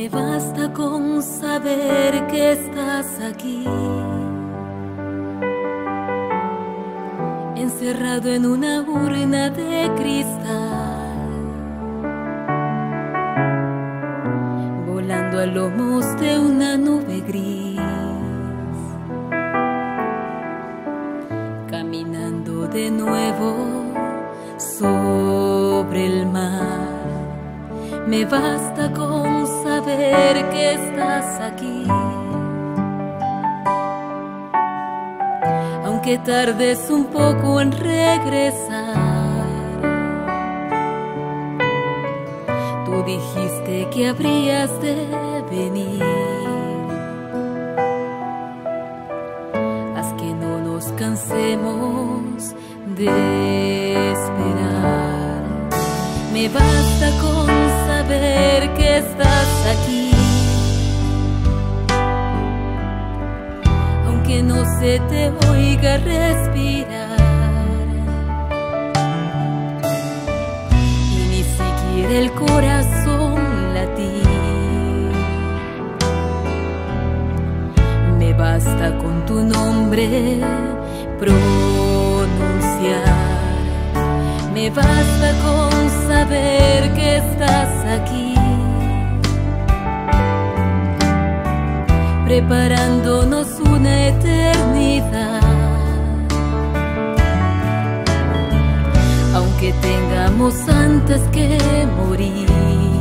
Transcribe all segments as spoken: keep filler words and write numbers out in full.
Me basta con saber que estás aquí, encerrado en una urna de cristal, volando a lomos de una nube gris, caminando de nuevo sobre el mar. Me basta con saber que estás aquí, aunque tardes un poco en regresar. Tú dijiste que habrías de venir. Haz que no nos cansemos de esperar. Me basta con saber que estás aquí, aunque no se te oiga respirar, y ni siquiera el corazón latir. Me basta con tu nombre pronunciar. Me basta con saber que estás aquí, preparándonos una eternidad. Aunque tengamos antes que morir,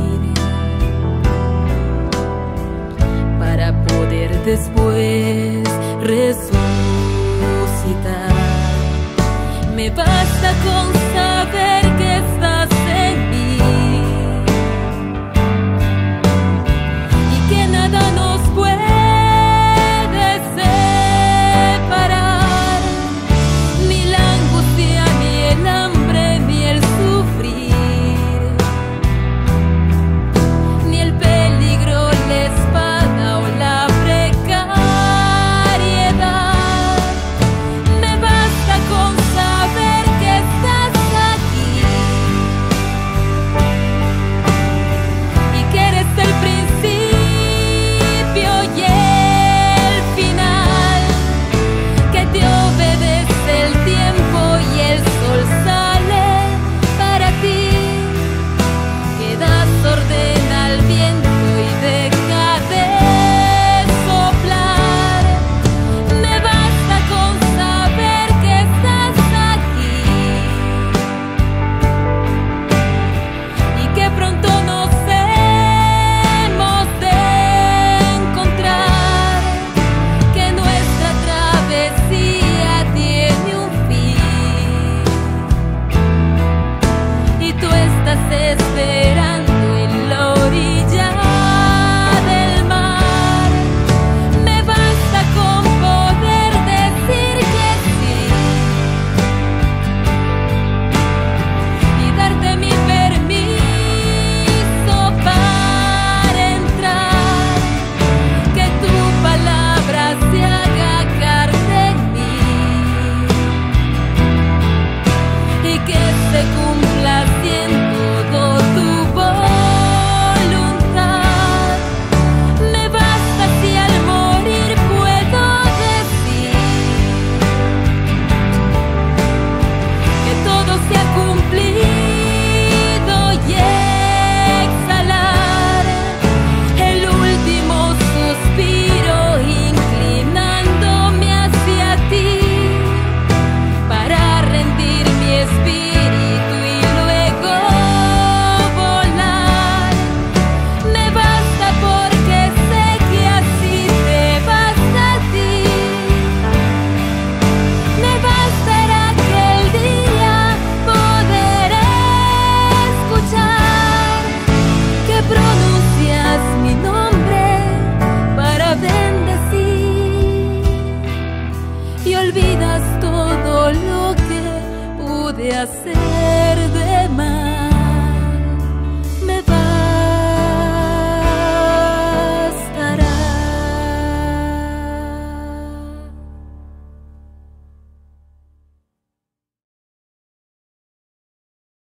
para poder después resucitar. Me basta con